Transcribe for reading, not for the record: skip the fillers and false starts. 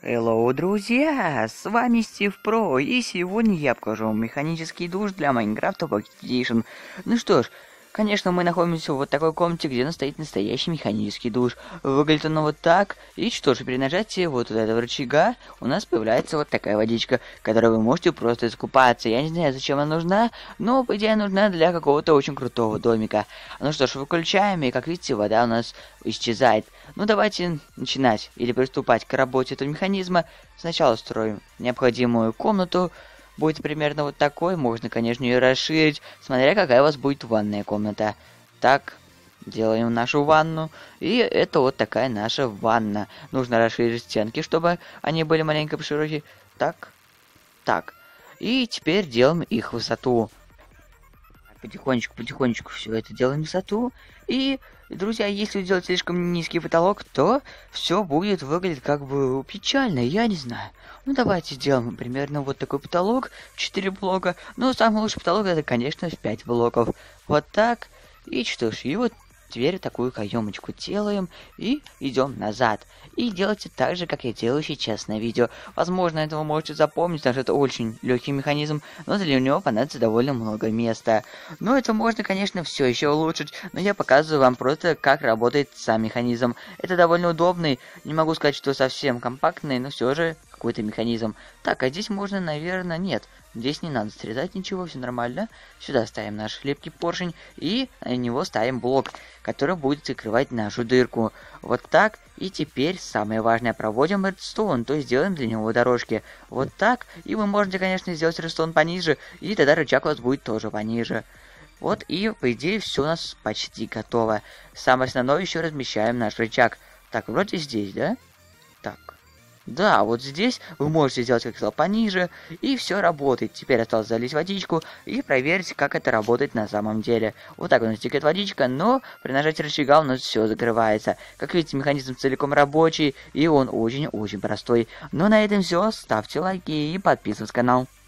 Hello, друзья! С вами Стив Про, и сегодня я покажу вам механический душ для Майнкрафта Pocket Edition. Ну что ж, конечно, мы находимся в вот такой комнате, где стоит настоящий механический душ. Выглядит он вот так, и что ж, при нажатии вот этого рычага у нас появляется вот такая водичка, которой вы можете просто искупаться. Я не знаю, зачем она нужна, но, по идее, нужна для какого-то очень крутого домика. Ну что ж, выключаем, и, как видите, вода у нас исчезает. Ну, давайте начинать или приступать к работе этого механизма. Сначала строим необходимую комнату. Будет примерно вот такой. Можно, конечно, ее расширить, смотря какая у вас будет ванная комната. Так, делаем нашу ванну. И это вот такая наша ванна. Нужно расширить стенки, чтобы они были маленько пошире. Так, так. И теперь делаем их высоту. Потихонечку все это делаем в высоту. И, друзья, если делать слишком низкий потолок, то все будет выглядеть как бы печально, я не знаю. Ну, давайте сделаем примерно вот такой потолок, 4 блока. Ну, самый лучший потолок это, конечно, в 5 блоков. Вот так. И что ж, и вот теперь такую каемочку делаем и идем назад. И делайте так же, как я делаю сейчас на видео. Возможно, это вы можете запомнить, потому что это очень легкий механизм, но для него понадобится довольно много места. Но это можно, конечно, все еще улучшить, но я показываю вам просто, как работает сам механизм. Это довольно удобный, не могу сказать, что совсем компактный, но все же какой-то механизм. Так, а здесь можно, наверное, нет. Здесь не надо срезать ничего, все нормально. Сюда ставим наш лепкий поршень и на него ставим блок, который будет закрывать нашу дырку. Вот так. И теперь самое важное, проводим редстоун, то есть делаем для него дорожки. Вот так. И вы можете, конечно, сделать редстоун пониже, и тогда рычаг у вас будет тоже пониже. Вот и, по идее, все у нас почти готово. Самое основное еще размещаем наш рычаг. Так, вроде здесь, да? Так. Да, вот здесь вы можете сделать, как я сказал, пониже, и все работает. Теперь осталось залить водичку и проверить, как это работает на самом деле. Вот так у нас текет водичка, но при нажатии рычага у нас все закрывается. Как видите, механизм целиком рабочий, и он очень-очень простой. Но на этом все. Ставьте лайки и подписывайтесь на канал.